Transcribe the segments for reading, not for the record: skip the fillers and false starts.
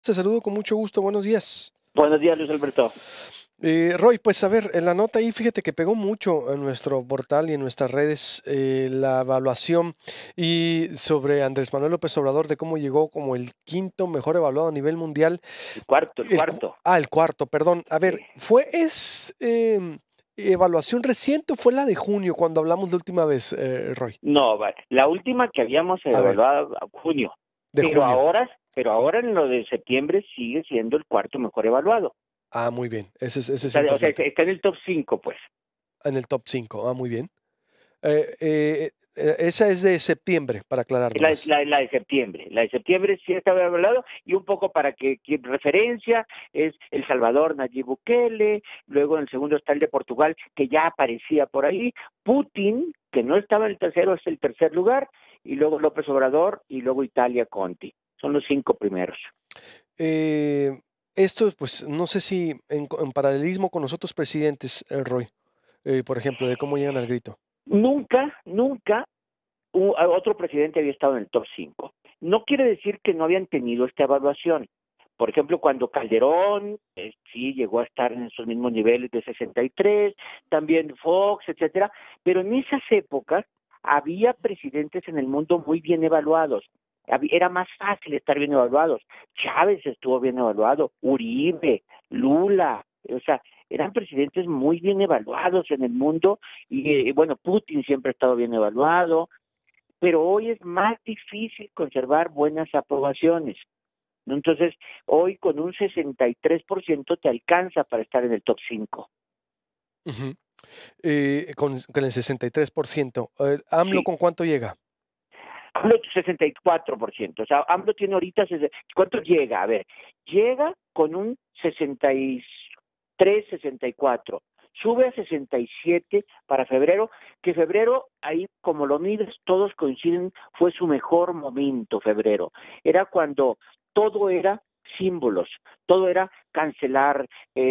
Te saludo con mucho gusto, buenos días. Buenos días, Luis Alberto. Roy, pues a ver, en la nota ahí, fíjate que pegó mucho en nuestro portal y en nuestras redes la evaluación y sobre Andrés Manuel López Obrador de cómo llegó como el quinto mejor evaluado a nivel mundial. El cuarto. El cuarto, perdón. A ver, evaluación reciente o fue la de junio cuando hablamos la última vez, Roy? No, la última que habíamos A ver, evaluado, junio. de junio. Pero ahora en lo de septiembre sigue siendo el cuarto mejor evaluado. Ah, muy bien, ese es O sea, importante. está en el top 5, pues. En el top 5. Ah, muy bien. Esa es de septiembre, para aclarar Es nomás. la de septiembre. La de septiembre sí está evaluado y un poco para que referencia es El Salvador, Nayib Bukele, luego en el segundo está el de Portugal, que ya aparecía por ahí, Putin, que no estaba en el tercero, es el tercer lugar, y luego López Obrador, y luego Italia, Conti. Son los 5 primeros. Eh, Esto, pues, no sé si en paralelismo con los otros presidentes, Roy, por ejemplo, de cómo llegan al grito. Nunca otro presidente había estado en el top 5. No quiere decir que no habían tenido esta evaluación. Por ejemplo, cuando Calderón sí llegó a estar en esos mismos niveles de 63, también Fox, etcétera, pero en esas épocas había presidentes en el mundo muy bien evaluados. Era más fácil estar bien evaluados. Chávez estuvo bien evaluado, Uribe, Lula, o sea, eran presidentes muy bien evaluados en el mundo y bueno, Putin siempre ha estado bien evaluado, pero hoy es más difícil conservar buenas aprobaciones, ¿no? Entonces, hoy con un 63% te alcanza para estar en el top 5. Ujú. Con el 63%. ¿AMLO Sí, con cuánto llega? AMLO 64%. O sea, AMLO tiene ahorita, ¿cuánto llega? A ver, llega con un 63, 64. Sube a 67 para febrero, que febrero, ahí como lo mides, todos coinciden, fue su mejor momento febrero. Era cuando todo era símbolos, todo era cancelar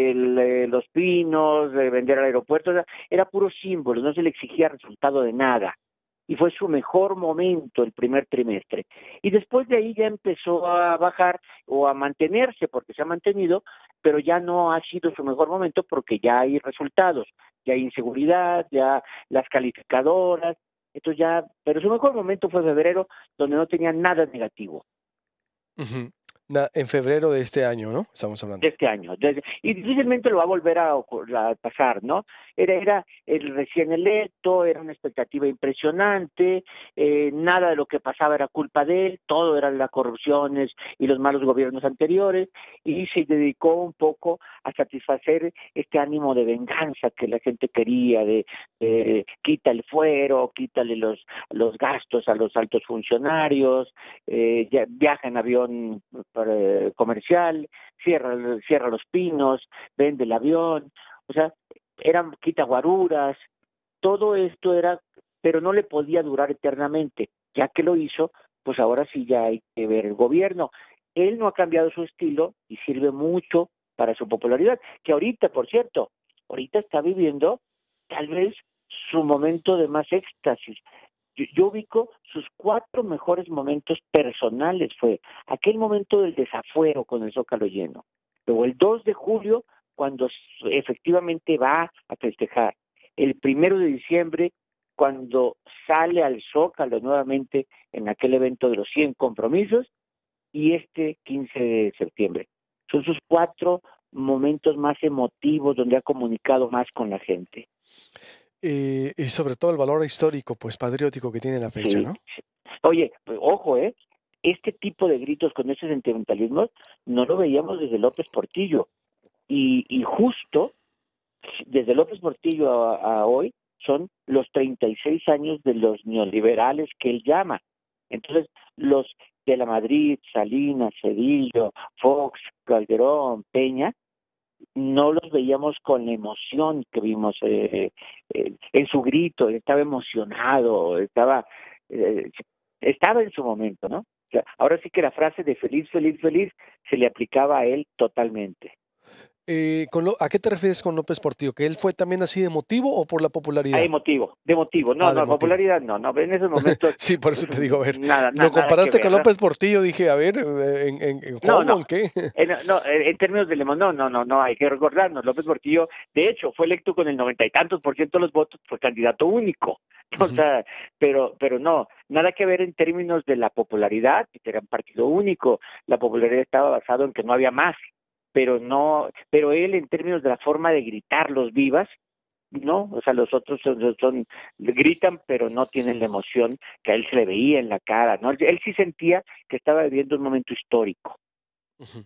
los pinos, vender al aeropuerto, era puro símbolo, no se le exigía resultado de nada y fue su mejor momento el primer trimestre. Y después de ahí ya empezó a bajar o a mantenerse, porque se ha mantenido, pero ya no ha sido su mejor momento porque ya hay resultados, ya hay inseguridad, ya las calificadoras, entonces ya, pero su mejor momento fue febrero, donde no tenía nada negativo. Ujú. En febrero de este año, ¿no? Estamos De hablando. este año. Y difícilmente lo va a volver a pasar, ¿no? Era el recién electo, era una expectativa impresionante, nada de lo que pasaba era culpa de él, todo eran las corrupciones y los malos gobiernos anteriores, y se dedicó un poco a satisfacer este ánimo de venganza que la gente quería, de quita el fuero, quítale los gastos a los altos funcionarios, viaja en avión comercial, cierra los pinos, vende el avión, o sea, quita guaruras, todo esto era, pero no le podía durar eternamente, ya que lo hizo, pues ahora sí ya hay que ver el gobierno. Él no ha cambiado su estilo y sirve mucho para su popularidad, que ahorita, por cierto, ahorita está viviendo tal vez su momento de más éxtasis. Yo ubico sus 4 mejores momentos personales, fue aquel momento del desafuero con el Zócalo lleno, luego el 2 de julio, cuando efectivamente va a festejar, el 1 de diciembre, cuando sale al Zócalo nuevamente en aquel evento de los 100 compromisos, y este 15 de septiembre. Son sus 4 momentos más emotivos donde ha comunicado más con la gente. Y sobre todo el valor histórico, pues patriótico que tiene la fecha, Sí, ¿no? sí. Oye, pues, ojo, este tipo de gritos con ese sentimentalismo no lo veíamos desde López Portillo. Y justo desde López Portillo a hoy son los 36 años de los neoliberales que él llama. Entonces, los de la Madrid, Salinas, Cedillo, Fox, Calderón, Peña, no los veíamos con la emoción que vimos en su grito, estaba emocionado, eh, estaba en su momento, ¿no? O sea, ahora sí que la frase de feliz, feliz, feliz se le aplicaba a él totalmente. ¿A qué te refieres con López Portillo? ¿Que él fue también así de motivo o por la Ah, popularidad? de motivo, no, De no, motivo. popularidad no, no, en esos momentos, Sí, por eso pues, te digo, a ver, lo nada que comparaste con ver, ¿no? López Portillo, dije, a ver, ¿en No, cómo? no, ¿En qué? en términos de Lemón, no, hay que recordarnos, López Portillo, de hecho, fue electo con el 90 y tantos % de los votos, fue candidato único, o Ujú, sea, pero no, nada que ver en términos de la popularidad, que era un partido único, la popularidad estaba basada en que no había más, pero no, pero él en términos de la forma de gritar los vivas, no, o sea, los otros gritan, pero no tienen la emoción que a él se le veía en la cara, ¿no? Él sí sentía que estaba viviendo un momento histórico. ujú.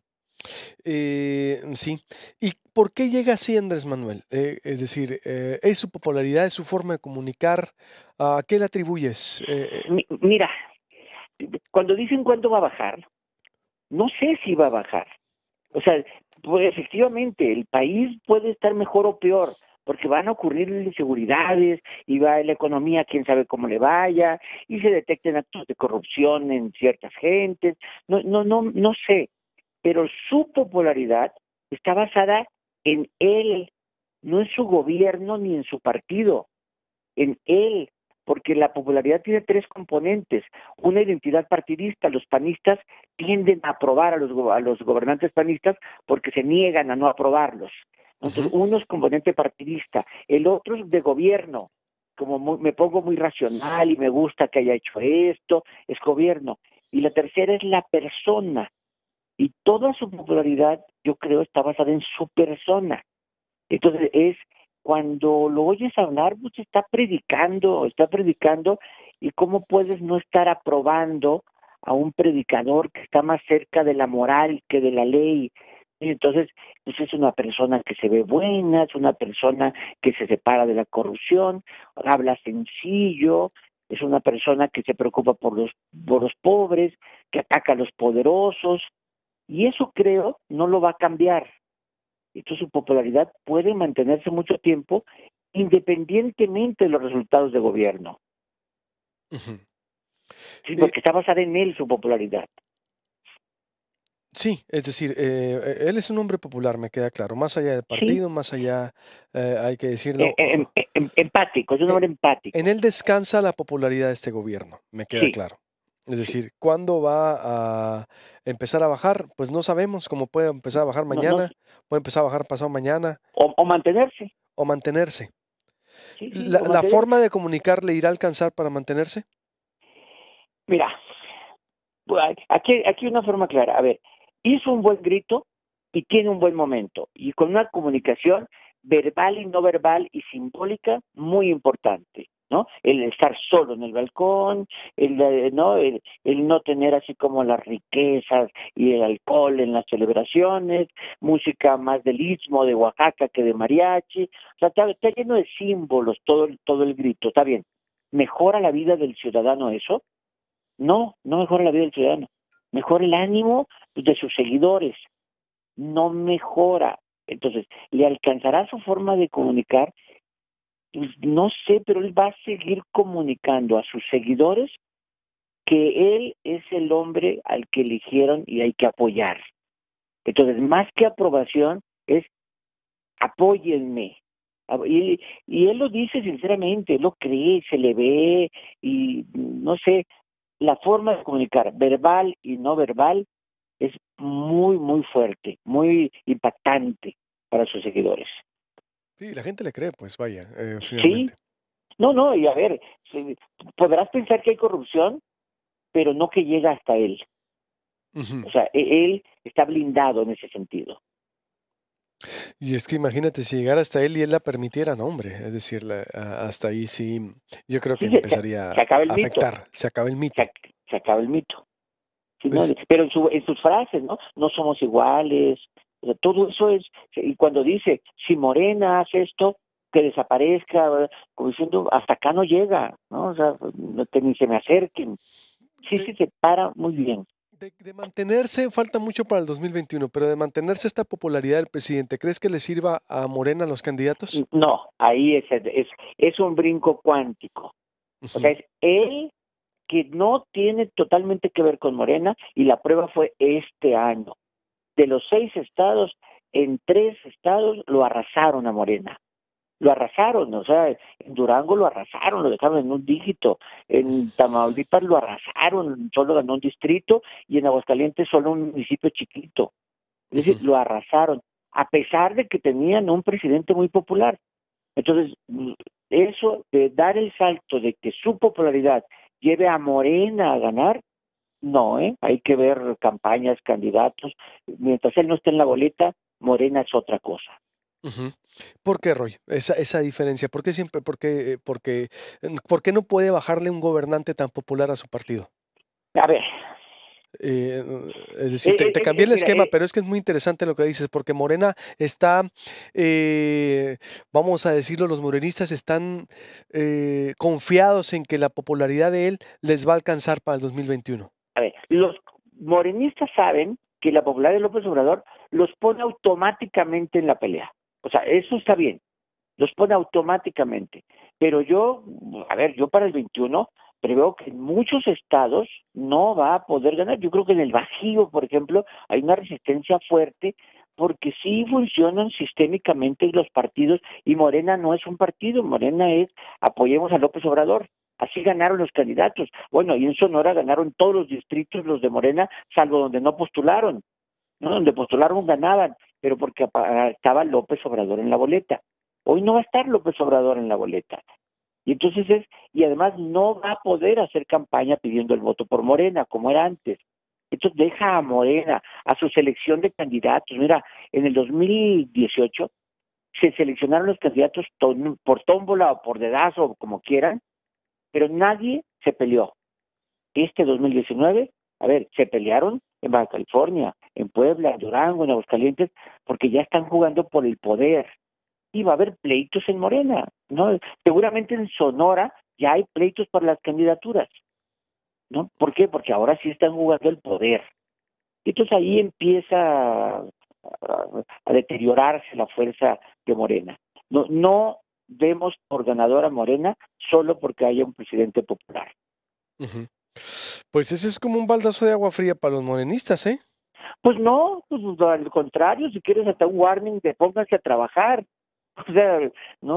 Sí. ¿Y por qué llega así Andrés Manuel? Es decir, ¿es su popularidad, es su forma de comunicar? ¿A qué le atribuyes? Mira, cuando dicen cuándo va a bajar, no sé si va a bajar. O sea, pues efectivamente, el país puede estar mejor o peor, porque van a ocurrir inseguridades y va la economía, quién sabe cómo le vaya, y se detecten actos de corrupción en ciertas gentes. No sé, pero su popularidad está basada en él, no en su gobierno ni en su partido, en él, porque la popularidad tiene tres componentes. Una, identidad partidista. Los panistas tienden a aprobar a los gobernantes panistas porque se niegan a no aprobarlos. Entonces, Ujú, uno es componente partidista, el otro es de gobierno, como me pongo muy racional y me gusta que haya hecho esto, es gobierno. Y la tercera es la persona, y toda su popularidad, yo creo, está basada en su persona. Entonces es cuando lo oyes hablar, pues está predicando, y cómo puedes no estar aprobando a un predicador que está más cerca de la moral que de la ley. Y entonces, pues es una persona que se ve buena, es una persona que se separa de la corrupción, habla sencillo, es una persona que se preocupa por los pobres, que ataca a los poderosos, y eso creo no lo va a cambiar. Entonces su popularidad puede mantenerse mucho tiempo independientemente de los resultados de gobierno. ujú. Sí, Eh, porque está basada en él su popularidad. sí, es decir, él es un hombre popular, me queda claro, más allá del Sí, partido, más allá, hay que decirlo, empático, es un eh, hombre en empático. él descansa la popularidad de este gobierno, me queda Sí, claro. Es sí. decir, ¿cuándo va a empezar a bajar? Pues no sabemos, cómo puede empezar a bajar No, mañana, puede empezar a bajar pasado mañana o mantenerse. o mantenerse. Sí, o La mantenerse. forma de comunicar le irá a alcanzar para mantenerse? Mira, pues, aquí una forma clara. A ver, hizo un buen grito y tiene un buen momento. Y con una comunicación verbal y no verbal y simbólica muy importante, ¿no? El estar solo en el balcón, el no tener así como las riquezas y el alcohol en las celebraciones, música más del Istmo, de Oaxaca que de mariachi. O sea, está lleno de símbolos todo el grito. Está bien. ¿Mejora la vida del ciudadano eso? No, no mejora la vida del ciudadano, mejora el ánimo de sus seguidores, no mejora. Entonces, ¿le alcanzará su forma de comunicar? Pues no sé, pero él va a seguir comunicando a sus seguidores que él es el hombre al que eligieron y hay que apoyar. Entonces, más que aprobación, es apóyenme. Y él lo dice sinceramente, él lo cree, se le ve, y no sé, la forma de comunicar, verbal y no verbal, es muy, muy fuerte, muy impactante para sus seguidores. Sí, la gente le cree, pues vaya, Sí, finalmente. no, y a ver, podrás pensar que hay corrupción, pero no que llega hasta él. Ujú. O sea, él está blindado en ese sentido. Y es que imagínate si llegara hasta él y él la permitiera, no, hombre, es decir, hasta ahí sí, yo creo que Sí, empezaría se acaba el a mito, afectar, se acaba el se, mito. se acaba el mito. Sí, ¿no? Pues Pero en sus frases, ¿no? No somos iguales, o sea, todo eso es, y cuando dice, si Morena hace esto, que desaparezca, ¿verdad? Como diciendo, hasta acá no llega, ¿no? O sea, no, que ni se me acerquen. Sí, de, sí, se para muy bien. de mantenerse, falta mucho para el 2021, pero de mantenerse esta popularidad del presidente, ¿crees que le sirva a Morena los candidatos? No, ahí es un brinco cuántico. O sea, Ujú, es él que no tiene totalmente que ver con Morena, y la prueba fue este año. De los 6 estados, en 3 estados lo arrasaron a Morena. Lo arrasaron, o sea, en Durango lo arrasaron, lo dejaron en un dígito, en Tamaulipas lo arrasaron, solo ganó un distrito, y en Aguascalientes solo un municipio chiquito. Es decir, lo arrasaron, a pesar de que tenían un presidente muy popular. Entonces, eso de dar el salto de que su popularidad lleve a Morena a ganar, no, hay que ver campañas, candidatos. Mientras él no esté en la boleta, Morena es otra cosa. Ujú. ¿Por qué, Roy? Esa diferencia, ¿por qué siempre por qué no puede bajarle un gobernante tan popular a su partido? A ver, Eh, es decir, te cambié el mira, esquema, pero es que es muy interesante lo que dices, porque Morena está, vamos a decirlo, los morenistas están confiados en que la popularidad de él les va a alcanzar para el 2021. a ver, los morenistas saben que la popularidad de López Obrador los pone automáticamente en la pelea. O sea, eso está bien, los pone automáticamente. Pero yo, a ver, yo para el 21 preveo que en muchos estados no va a poder ganar. Yo creo que en el Bajío, por ejemplo, hay una resistencia fuerte porque sí funcionan sistémicamente los partidos y Morena no es un partido, Morena es apoyemos a López Obrador. Así ganaron los candidatos. Bueno, y en Sonora ganaron todos los distritos los de Morena, salvo donde no postularon, ¿no? Donde postularon ganaban, pero porque estaba López Obrador en la boleta. Hoy no va a estar López Obrador en la boleta. Y entonces y además no va a poder hacer campaña pidiendo el voto por Morena, como era antes. Entonces deja a Morena, a su selección de candidatos. Mira, en el 2018 se seleccionaron los candidatos por tómbola o por dedazo, o como quieran, pero nadie se peleó. Este 2019, a ver, se pelearon en Baja California, en Puebla, en Durango, en Aguascalientes, porque ya están jugando por el poder. Y va a haber pleitos en Morena, ¿no? Seguramente en Sonora ya hay pleitos para las candidaturas, ¿no? ¿Por qué? Porque ahora sí están jugando el poder. Entonces ahí empieza a deteriorarse la fuerza de Morena. No vemos por ganadora Morena solo porque haya un presidente popular. Ujú. Pues ese es como un baldazo de agua fría para los morenistas, ¿eh? Pues no, pues al contrario, si quieres hasta un warning de pónganse a trabajar. O sea,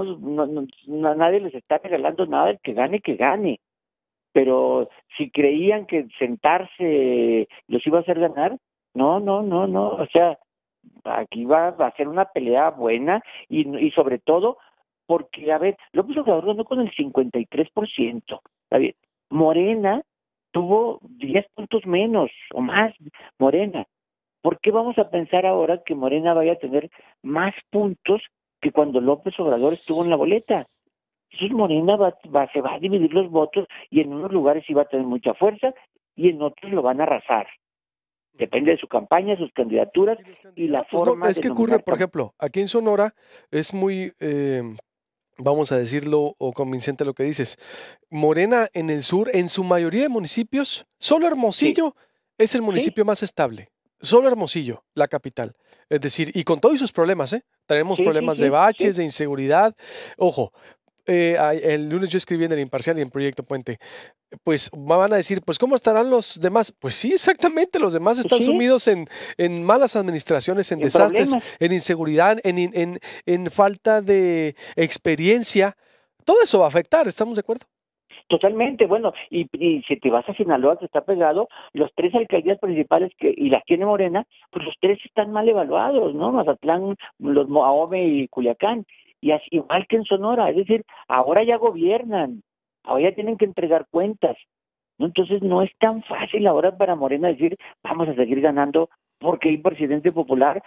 a nadie les está regalando nada, el que gane. Pero si creían que sentarse los iba a hacer ganar, no. O sea, aquí va a ser una pelea buena y sobre todo porque, a ver, López Obrador ganó con el 53%. Está bien. Morena tuvo 10 puntos menos o más, Morena. ¿Por qué vamos a pensar ahora que Morena vaya a tener más puntos que cuando López Obrador estuvo en la boleta? Entonces Morena se va a dividir los votos y en unos lugares sí va a tener mucha fuerza y en otros lo van a arrasar. Depende de su campaña, sus candidaturas Y los y la candidatos, no, forma es de que ocurre, nominar. por ejemplo, aquí en Sonora es muy, vamos a decirlo, o convincente lo que dices. Morena en el sur, en su mayoría de municipios, solo Sí, Hermosillo es el sí, municipio más estable. Solo Hermosillo, la capital. Es decir, y con todos sus problemas, ¿eh? Tenemos sí, sí, problemas de sí, baches, sí. de inseguridad. Ojo, el lunes yo escribí en el Imparcial y en Proyecto Puente. Pues van a decir, pues ¿cómo estarán los demás? Pues sí, exactamente, los demás Pues están sí, sumidos en malas administraciones, en en desastres, problemas. en inseguridad, en falta de experiencia. Todo eso va a afectar, ¿estamos de acuerdo? Totalmente, bueno, y si te vas a Sinaloa, que está pegado, los 3 alcaldías principales y las tiene Morena, pues los 3 están mal evaluados, ¿no? Mazatlán, los Ahome y Culiacán, y así, igual que en Sonora, es decir, ahora ya gobiernan, ahora ya tienen que entregar cuentas, ¿no? Entonces no es tan fácil ahora para Morena decir, vamos a seguir ganando porque hay presidente popular.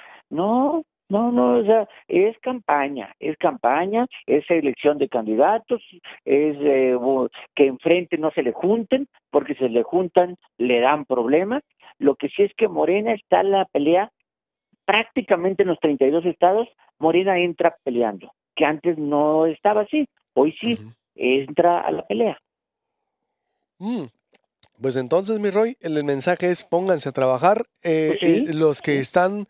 No, o sea, es campaña, es elección de candidatos, es que enfrente no se le junten, porque si se le juntan le dan problemas. Lo que sí es que Morena está en la pelea prácticamente en los 32 estados, Morena entra peleando, que antes no estaba así, hoy sí Ujú. entra a la pelea. Mm, Pues entonces, mi Roy, el mensaje es pónganse a trabajar. Pues sí, Los que sí, están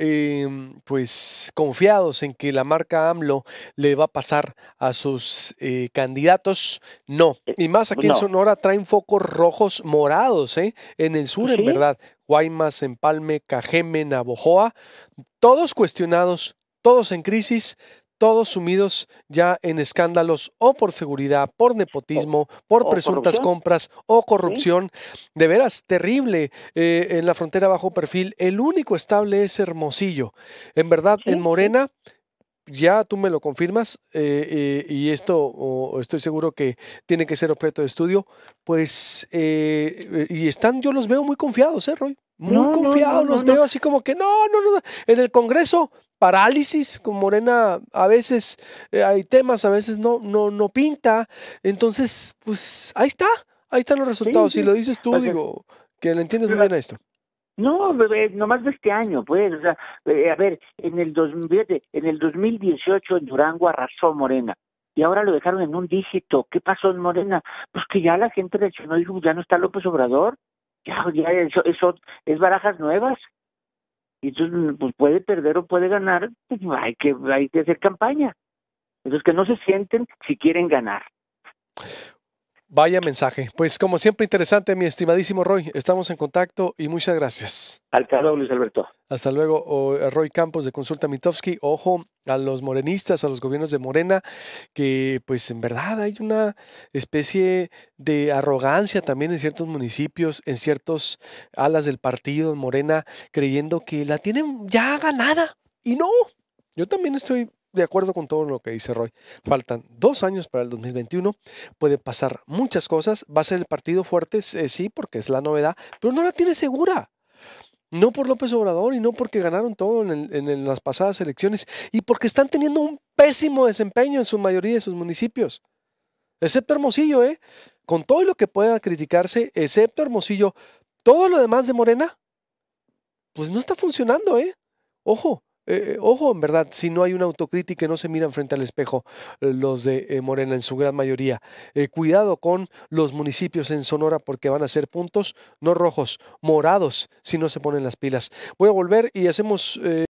pues confiados en que la marca AMLO le va a pasar a sus candidatos, no. Y más aquí en no, Sonora traen focos rojos morados, ¿eh? En el sur, pues en sí, verdad. Guaymas, Empalme, Cajeme, Navojoa, todos cuestionados, todos en crisis, todos sumidos ya en escándalos o por seguridad, por o, nepotismo, por o presuntas corrupción, compras o sí, corrupción. De veras, terrible. En la frontera bajo perfil, el único estable es Hermosillo. En verdad, en sí, sí, Morena, ya tú me lo confirmas, y esto estoy seguro que tiene que ser objeto de estudio, pues, y están, yo los veo muy confiados, Roy, muy no, no, no, confiados, no, los no, veo así como que no, no, no, en el Congreso, parálisis, con Morena, a veces hay temas, a veces no, no, no pinta, entonces, pues, ahí están los sí, resultados, si sí, lo dices tú, o sea, digo, que le entiendes muy bien a esto. no, bebé, nomás de este año, pues, o sea, a ver, fíjate, en el 2018 en Durango arrasó Morena, y ahora lo dejaron en un dígito. ¿Qué pasó en Morena? Pues que ya la gente reaccionó y dijo, ya no está López Obrador, ya eso es barajas nuevas, y entonces, pues puede perder o puede ganar, pues hay que hacer campaña. Entonces, que no se sienten si quieren ganar. Vaya mensaje. Pues como siempre interesante, mi estimadísimo Roy. Estamos en contacto y muchas gracias. Al cabo, Luis Alberto. Hasta luego, Roy Campos de Consulta Mitofsky. Ojo a los morenistas, a los gobiernos de Morena, que pues en verdad hay una especie de arrogancia también en ciertos municipios, en ciertos alas del partido en Morena, creyendo que la tienen ya ganada. Y no, yo también estoy de acuerdo con todo lo que dice Roy. Faltan 2 años para el 2021. Puede pasar muchas cosas. Va a ser el partido fuerte, sí, porque es la novedad, pero no la tiene segura. No por López Obrador y no porque ganaron todo en las pasadas elecciones y porque están teniendo un pésimo desempeño en su mayoría de sus municipios. Excepto Hermosillo, ¿eh? Con todo lo que pueda criticarse, excepto Hermosillo, todo lo demás de Morena, pues no está funcionando, ¿eh? Ojo, ojo, en verdad, si no hay una autocrítica y no se miran frente al espejo, los de Morena en su gran mayoría. Cuidado con los municipios en Sonora porque van a ser puntos no rojos, morados, si no se ponen las pilas. Voy a volver y hacemos